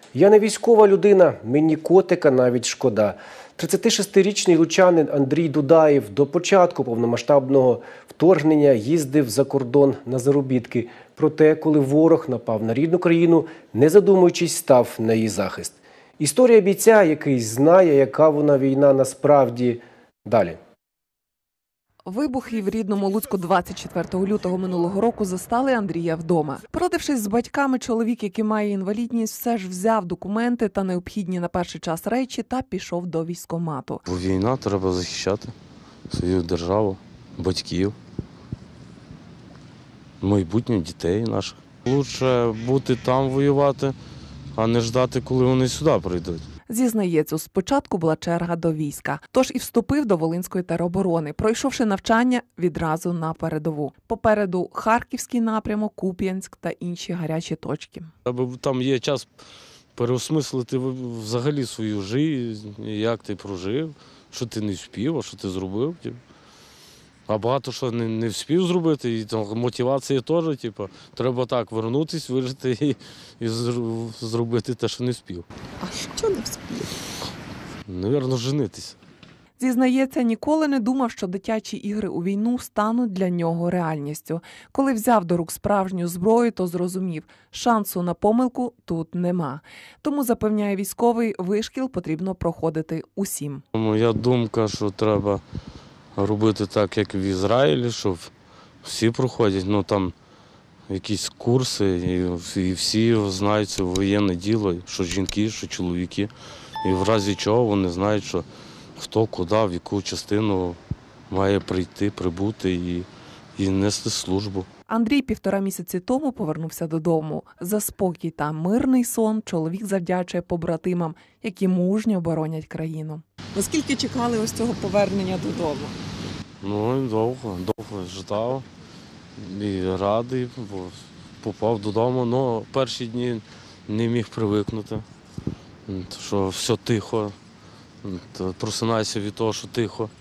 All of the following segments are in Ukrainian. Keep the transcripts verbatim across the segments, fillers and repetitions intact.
Я не військова людина, мені котика навіть шкода. тридцятишестирічний лучанин Андрій Дудаєв до початку повномасштабного вторгнення їздив за кордон на заробітки. Проте, коли ворог напав на рідну країну, не задумуючись, став на її захист. Історія бійця, який знає, яка вона війна насправді. Далі. Вибухи в рідному Луцьку двадцять четвертого лютого минулого року застали Андрія вдома. Порадившись з батьками, чоловік, який має інвалідність, все ж взяв документи та необхідні на перший час речі та пішов до військкомату. Бо війна, треба захищати свою державу, батьків, майбутнє дітей наших. Лучше бути там воювати, а не ждати, коли вони сюди прийдуть. Зізнається, спочатку була черга до війська, тож і вступив до Волинської тероборони, пройшовши навчання відразу на передову. Попереду Харківський напрямок, Куп'янськ та інші гарячі точки. Аби там є час переосмислити взагалі свою життя, як ти прожив, що ти не вспів, а що ти зробив. А багато що не, не вспів зробити, і там, мотивація теж, типу, треба так вернутися, вижити і, і зробити те, що не вспів. А що не вспів? Навірно, женитися. Зізнається, ніколи не думав, що дитячі ігри у війну стануть для нього реальністю. Коли взяв до рук справжню зброю, то зрозумів, шансу на помилку тут нема. Тому, запевняє військовий, вишкіл потрібно проходити усім. Моя думка, що треба робити так, як в Ізраїлі, щоб всі проходять, ну там якісь курси, і, і всі знають це воєнне діло, що жінки, що чоловіки. І в разі чого вони знають, що хто куди, в яку частину має прийти, прибути і, і нести службу. Андрій півтора місяці тому повернувся додому. За спокій та мирний сон чоловік завдячує побратимам, які мужньо боронять країну. Наскільки чекали ось цього повернення додому? Ну, довго, довго ждав і радий, бо попав додому, але перші дні не міг привикнути, що все тихо, просинайся від того, що тихо,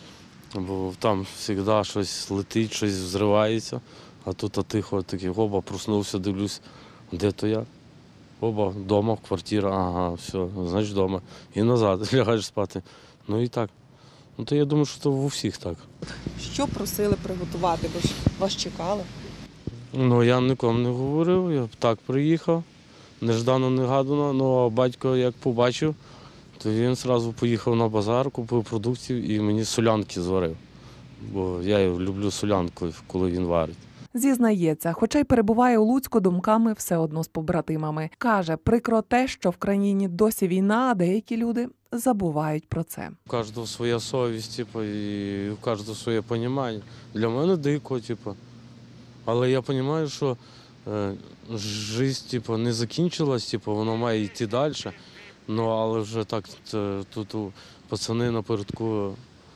бо там завжди щось летить, щось взривається, а тут а тихо, такий, оба, проснувся, дивлюсь, де то я? Оба, вдома, квартира, ага, все, значить вдома. І назад, лягаєш спати. Ну і так. Ну, то я думаю, що це у всіх так. Що просили приготувати, бо ж вас чекали? Ну, я нікому не говорив, я так приїхав, неждано-негадано, ну, а батько як побачив, то він одразу поїхав на базар, купив продуктів і мені солянки зварив. Бо я люблю солянку, коли він варить. Зізнається, хоча й перебуває у Луцьку, думками все одно з побратимами. Каже, прикро те, що в країні досі війна, а деякі люди забувають про це. У кожного своя совість, типу, і у кожного своє розуміння. Для мене дико, типу. Але я розумію, що е, життя типу, не закінчилась, типу, воно має йти далі. Ну, але вже так тут пацани напередку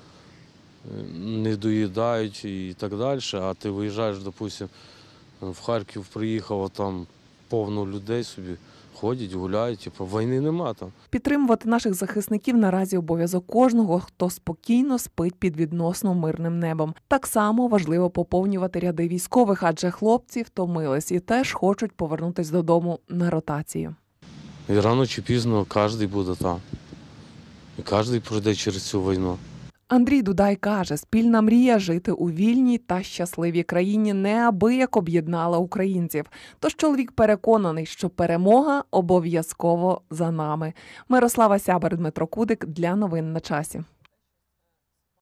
не доїдають і так далі, а ти виїжджаєш, допустим, в Харків приїхав, а там повно людей собі ходять, гуляють, типу, війни нема там. Підтримувати наших захисників наразі обов'язок кожного, хто спокійно спить під відносно мирним небом. Так само важливо поповнювати ряди військових, адже хлопці втомились і теж хочуть повернутися додому на ротацію. І рано чи пізно кожен буде там. І кожен пройде через цю війну. Андрій Дудай каже, спільна мрія жити у вільній та щасливій країні неабияк об'єднала українців. Тож чоловік переконаний, що перемога обов'язково за нами. Мирослава Сябер, Дмитро Кудик для новин на часі.